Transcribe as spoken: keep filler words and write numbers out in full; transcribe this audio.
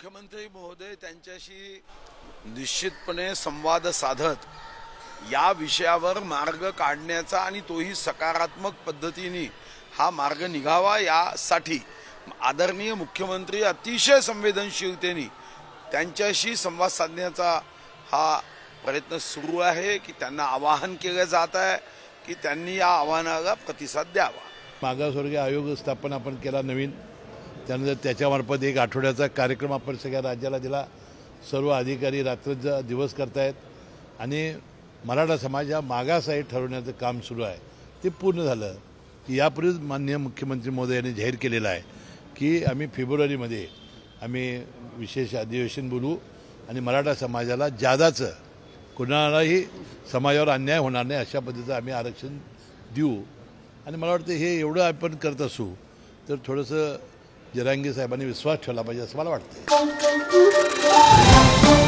मुख्यमंत्री महोदय त्यांच्याशी निश्चितपणे संवाद साधत या विषयावर मार्ग काढण्याचा आणि तोही सकारात्मक पद्धतीने हा मार्ग निघावा यासाठी आदरणीय मुख्यमंत्री अतिशय संवेदनशीलतेने त्यांच्याशी संवाद साधण्याचा हा प्रयत्न सुरू आहे की त्यांना आवाहन केलं जात आहे की त्यांनी या आवाहनाला प्रतिसाद द्यावा। मागासवर्गीय आयोग स्थापन आपण केला नवीन, त्यानंतर त्याच्यामार्फत एक आठवड्याचा कार्यक्रम आपण सगळ्या राज्याला दिला। सर्व अधिकारी रात्र दिवस करतायत आणि मराठा समाज हा मागास आहे ठरवण्याचं काम सुरू आहे, ते पूर्ण झालं की यापूर्वीच माननीय मुख्यमंत्री महोदय यांनी जाहीर केलेलं आहे की आम्ही फेब्रुवारीमध्ये आम्ही विशेष अधिवेशन बोलू आणि मराठा समाजाला जादाचं कोणालाही समाजावर अन्याय होणार नाही अशा पद्धतीचं आम्ही आरक्षण देऊ। आणि मला वाटतं हे एवढं आपण करत असू तर थोडंसं जरांगे साहेबांनी विश्वास ठेवला पाहिजे असं मला वाटतं।